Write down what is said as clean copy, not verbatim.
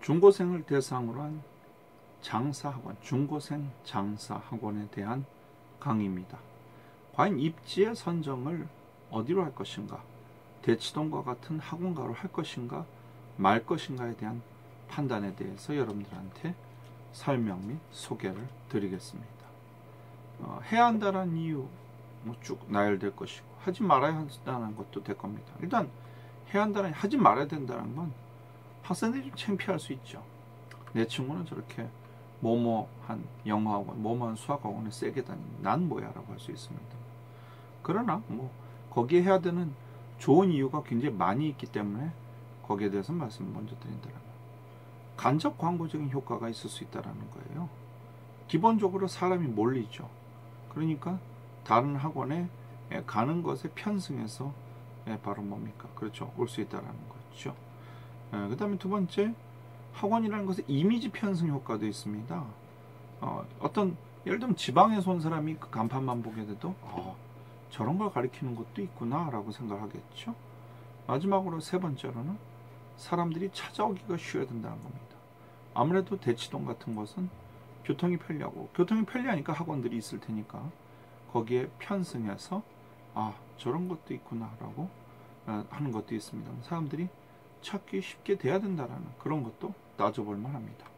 중고생을 대상으로 한 장사학원, 중고생 장사학원에 대한 강의입니다. 과연 입지의 선정을 어디로 할 것인가, 대치동과 같은 학원가로 할 것인가 말 것인가에 대한 판단에 대해서 여러분들한테 설명 및 소개를 드리겠습니다. 해야 한다는 이유 쭉 나열될 것이고, 하지 말아야 한다는 것도 될 겁니다. 일단 해야 한다는, 하지 말아야 된다는 건 학생들이 좀 창피할 수 있죠. 내 친구는 저렇게 뭐뭐한 영어학원, 뭐뭐한 수학학원에 세게 다니는 난 뭐야 라고 할 수 있습니다. 그러나 거기에 해야 되는 좋은 이유가 굉장히 많이 있기 때문에 거기에 대해서 말씀을 먼저 드린다면, 간접 광고적인 효과가 있을 수 있다는 거예요. 기본적으로 사람이 몰리죠. 그러니까 다른 학원에 가는 것에 편승해서 바로 뭡니까? 그렇죠. 올 수 있다는 거죠. 그 다음에 두 번째, 학원이라는 것에 이미지 편승 효과도 있습니다. 예를 들면 지방에서 온 사람이 그 간판만 보게 돼도 저런 걸 가리키는 것도 있구나 라고 생각하겠죠. 마지막으로 세 번째로는 사람들이 찾아오기가 쉬워야 된다는 겁니다. 아무래도 대치동 같은 것은 교통이 편리하고, 교통이 편리하니까 학원들이 있을 테니까 거기에 편승해서 저런 것도 있구나 라고 하는 것도 있습니다. 사람들이 찾기 쉽게 돼야 된다는 그런 것도 따져볼 만합니다.